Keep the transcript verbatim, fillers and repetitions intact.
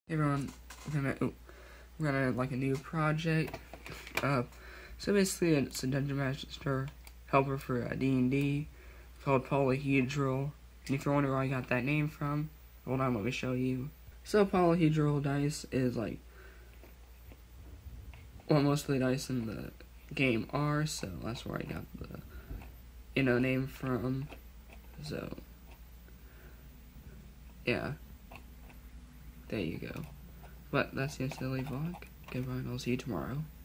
Hey everyone, I'm gonna, oh, I'm gonna like a new project. Uh, so basically, it's a dungeon master helper for uh, D and D called Polyhedral. And if you're wondering where I got that name from, hold on, let me show you. So Polyhedral dice is like what most of the dice in the game are. So that's where I got the you know name from. So yeah. There you go. But that's the silly vlog. Goodbye, and I'll see you tomorrow.